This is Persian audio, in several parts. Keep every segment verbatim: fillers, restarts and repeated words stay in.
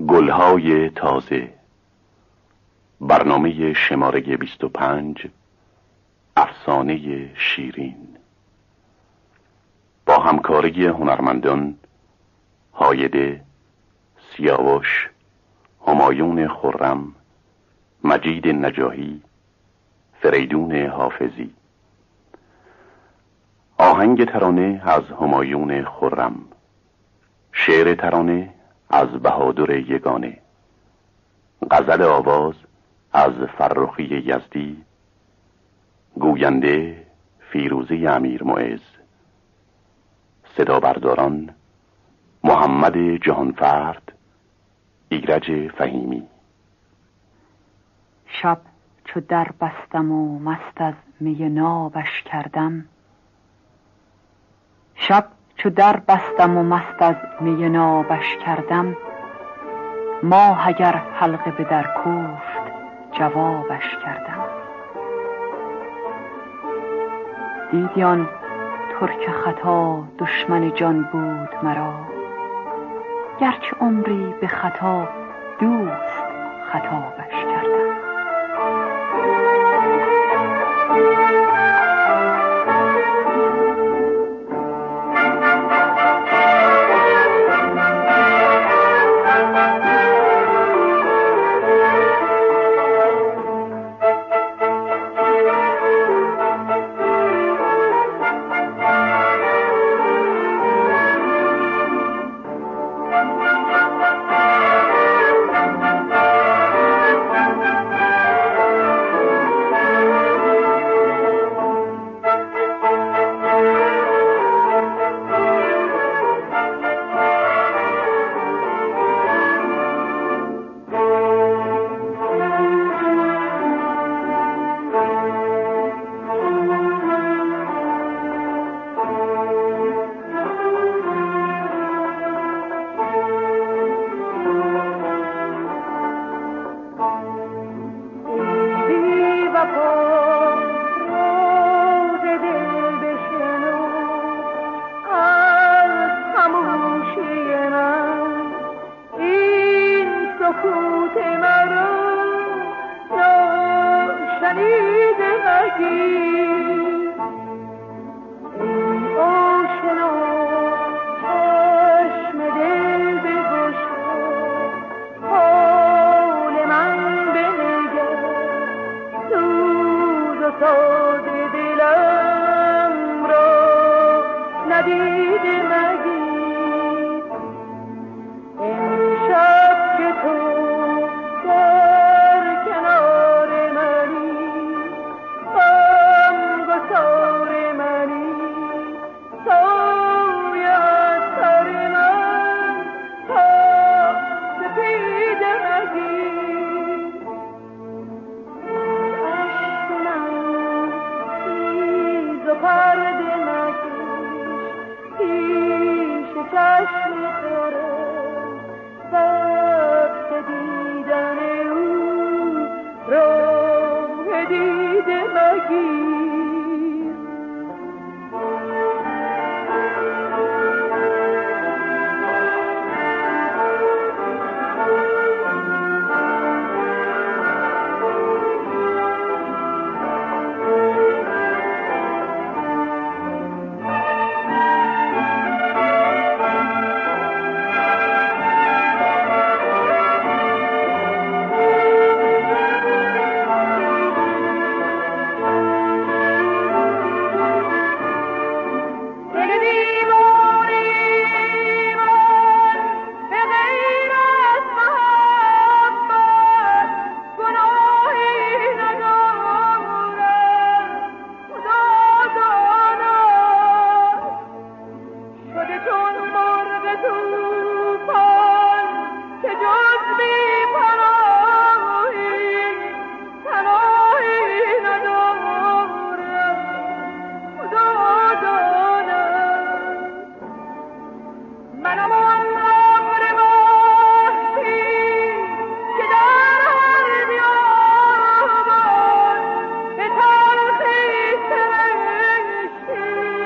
گلهای تازه، برنامه شماره بیست و پنج، افسانه شیرین، با همکاری هنرمندان هایده، سیاوش، همایون خرم، مجید نجاهی، فریدون حافظی. آهنگ ترانه از همایون خرم، شعر ترانه از بهادر یگانه، غزل آواز از فرخی یزدی، گوینده فیروزه امیر معز، صدا برداران محمد جهانفرد، ایرج فهیمی. شب چو در بستم و مست از می نابش کردم، شب چو در بستم و مست از می نابش کردم، ماه اگر حلقه به در کوفت جوابش کردم. دیدی آن ترک خطا دشمن جان بود مرا، گرچه عمری به خطا دوست خطابش کردم.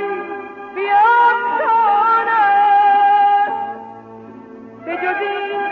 به جز این عشق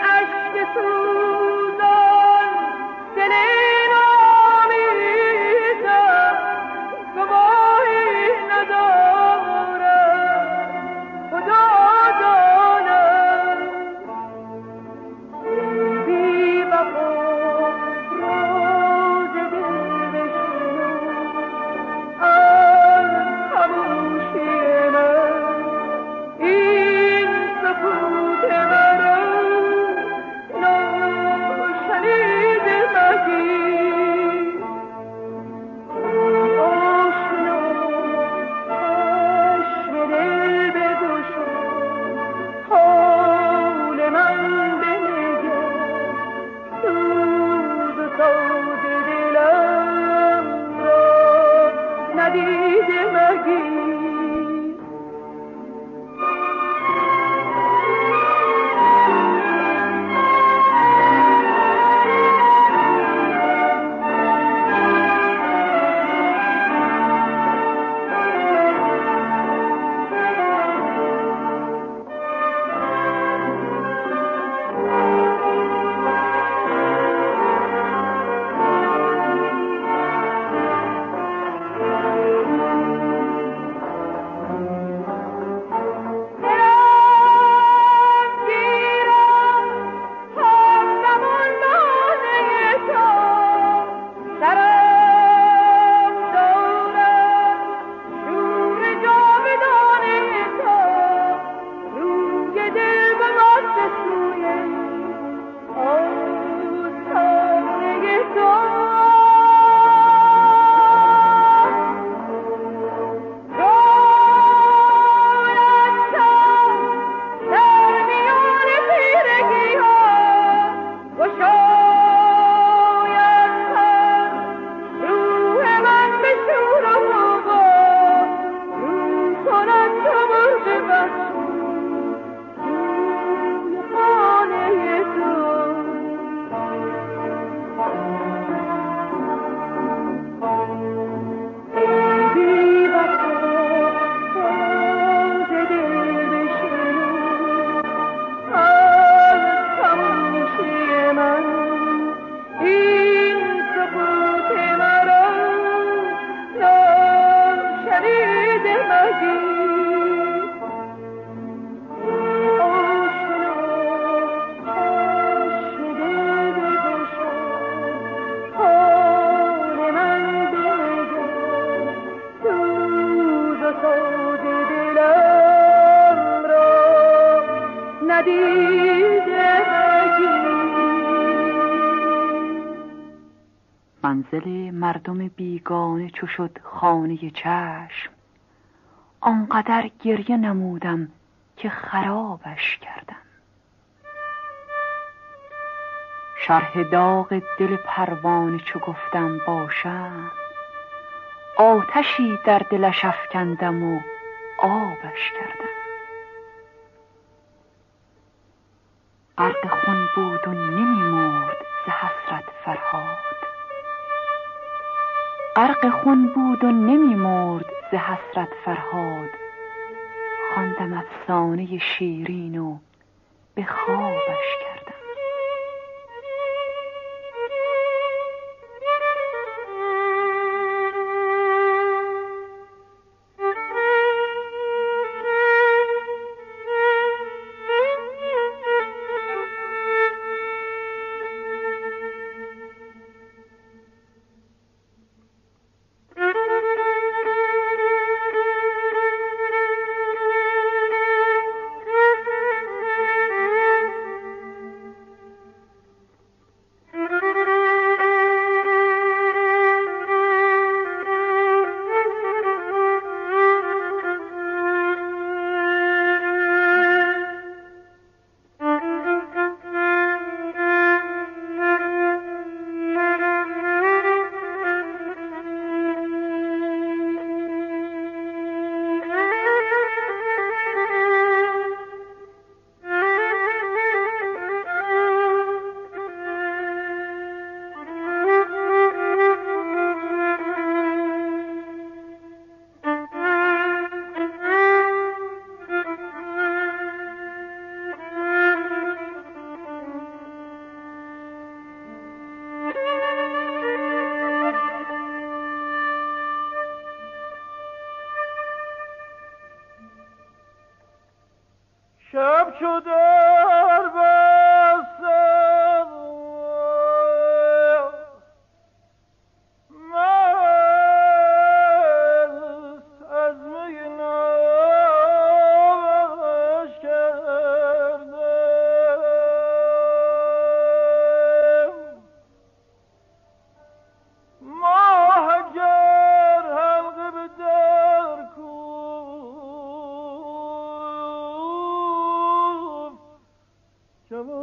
منزل مردم بیگانه چو شد خانه چشم، آنقدر گریه نمودم که خرابش کردم. شرح داغ دل پروانه چو گفتم باشم، آتشی در دلش افکندم و آبش کردم. غرق خون بود و نمی مرد ز حسرت فرهاد، غرق خون بود و نمی مرد ز حسرت فرهاد. خواندم افسانه شیرین و به خوابش کردم.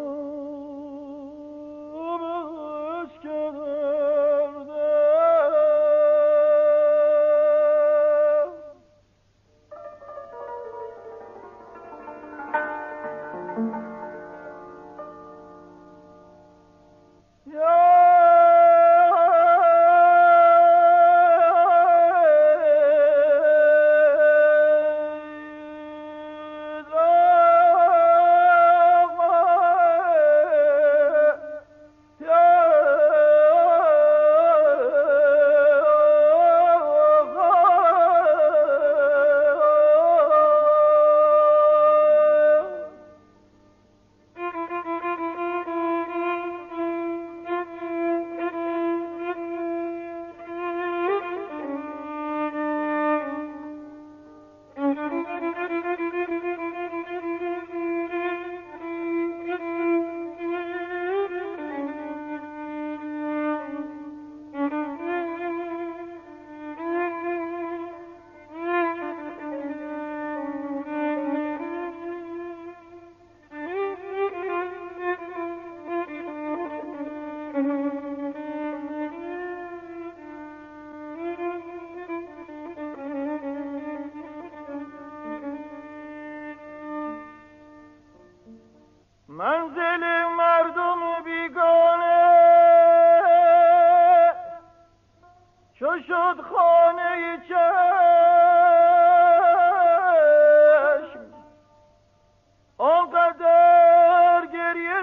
منزل مردم بیگانه چو شد خانه چشم آنقدر گریه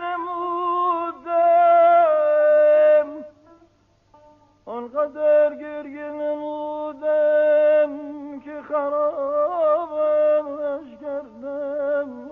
نمودم آنقدر گریه نمودم که خرابش کردم.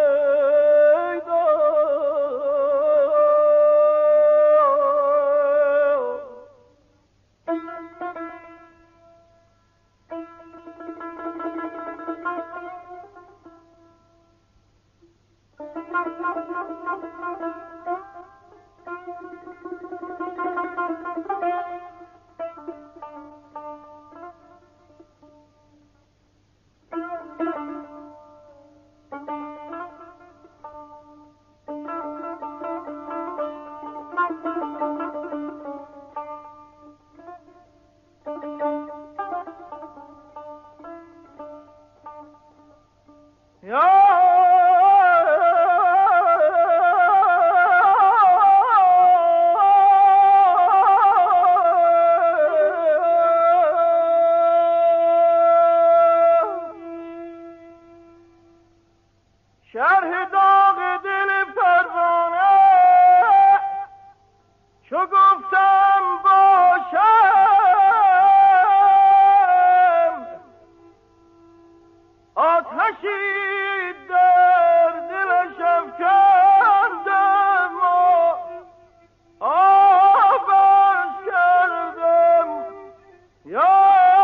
شرح داغ دل پروانه چو گفتم باشم آتشی در دلش افکندم و آبش کردم. یا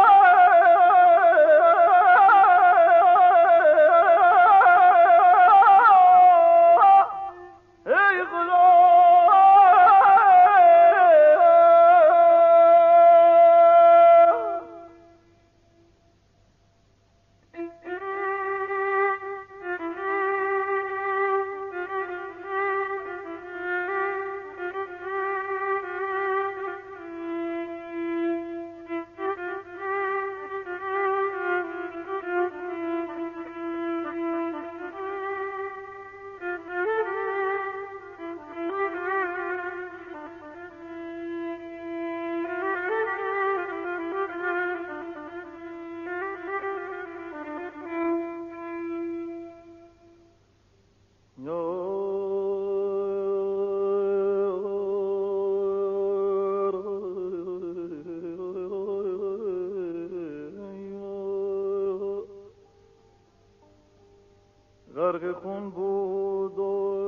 غرق خون بود و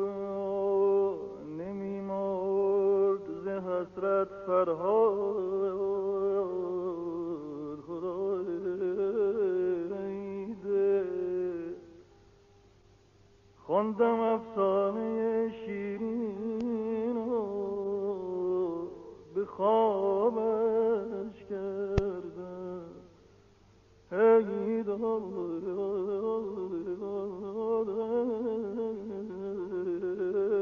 نمی مرد ز حسرت فرهاد. خدایده خوندم افسانه شیرین و به خوابش کردم. ای دار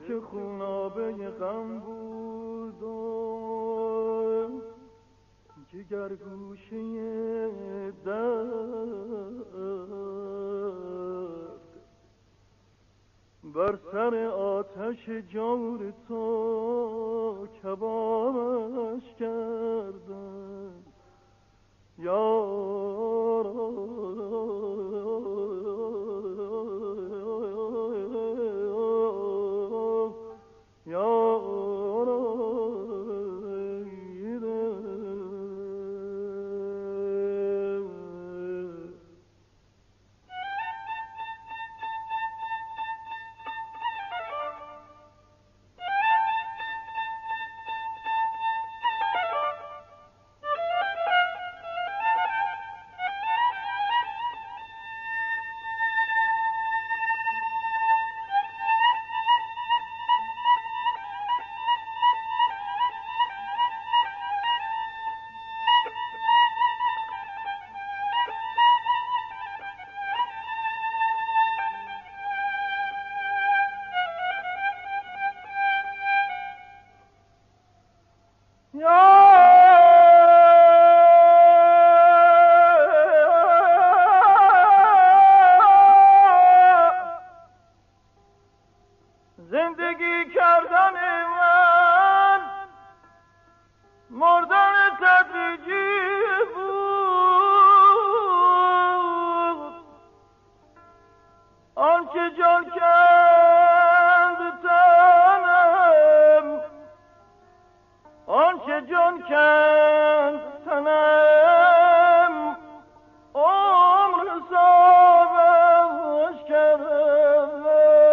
که خونابه غم بود و جگر گوشه درد، بر سر آتش جور تو کبابش کردن یارا. زندگی کردن من مردن تدریجی بود، آنچه جان کند تنم، آنچه جان کند تنم، عمر حسابش کردم.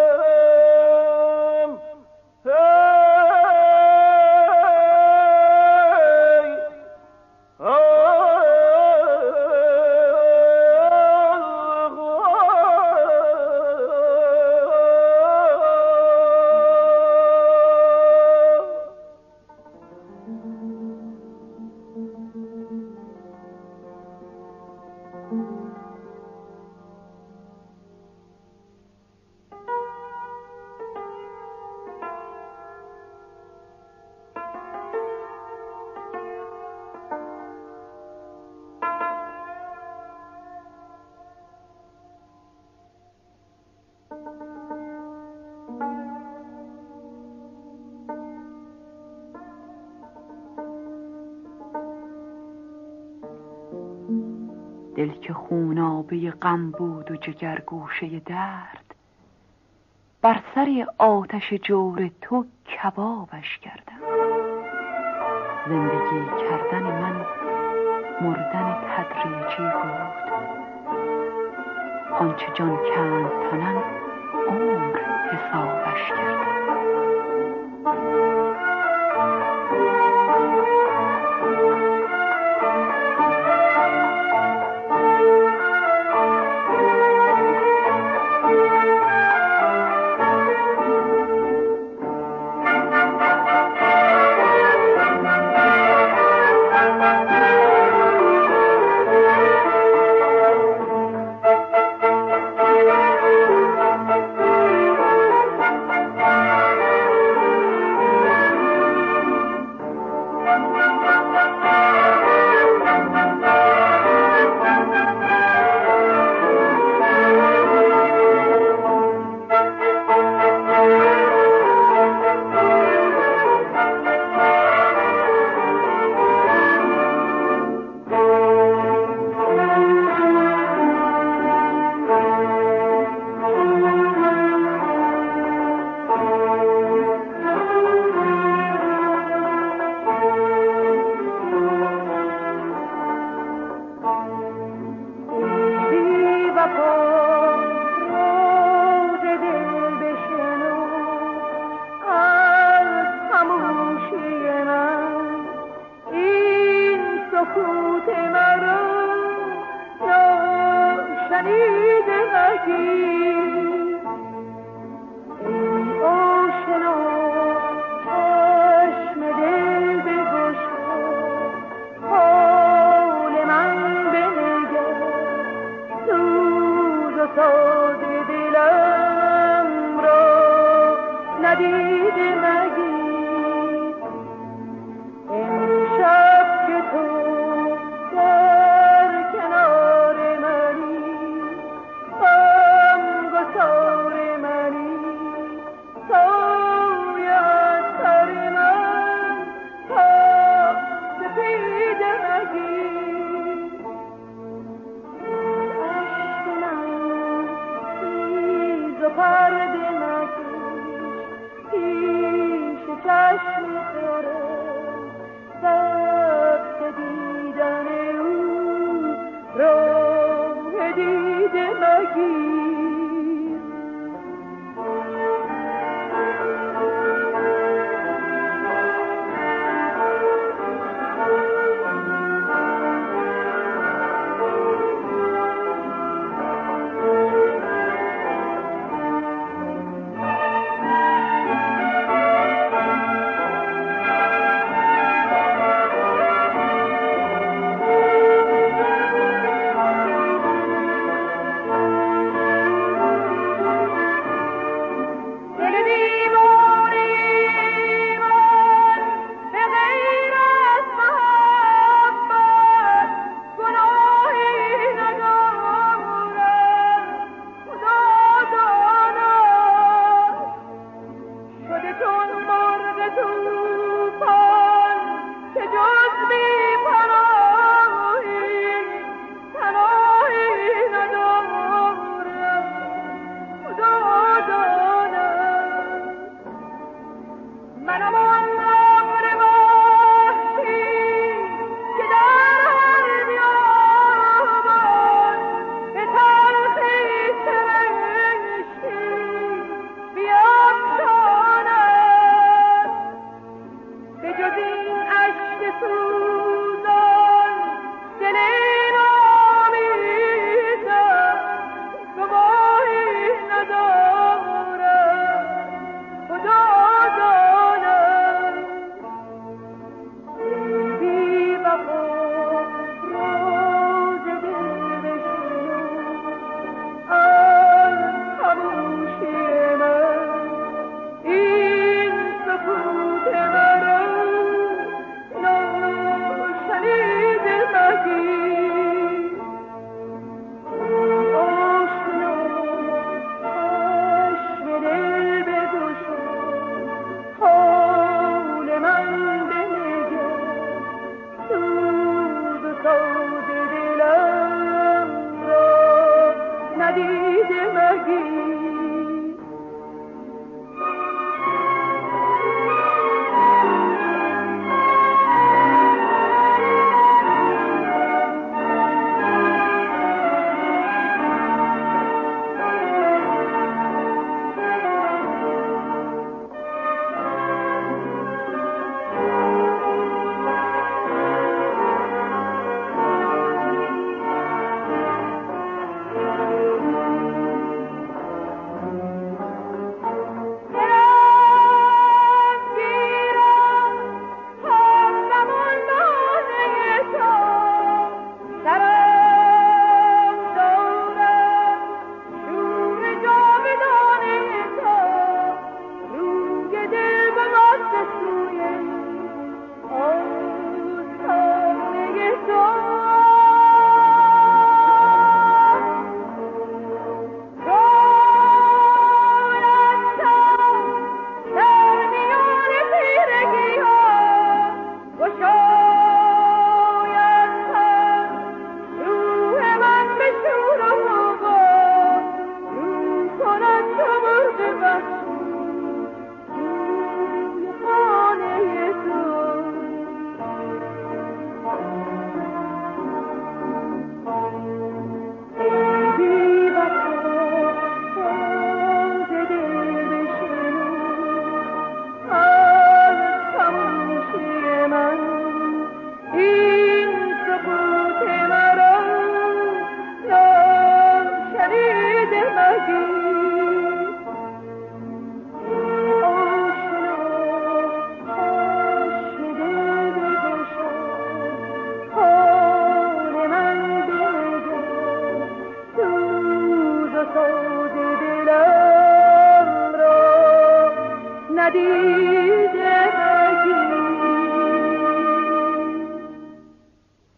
دل که خونابه غم بود و جگر گوشه درد، بر سر آتش جور تو کبابش کردم. زندگی کردن من مردن تدریجی بود، آنچه جان کند تنم، عمر حسابش کردم. ندید مگیر امشب که تو در کنار منی غمگسار منی سایه از سر من تا سپید مگیر عشق من تیز و پرده نکش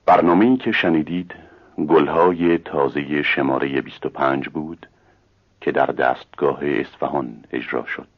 برنامه‌ای که شنیدید گلهای تازه شماره بیست و پنج بود که در دستگاه اصفهان اجرا شد.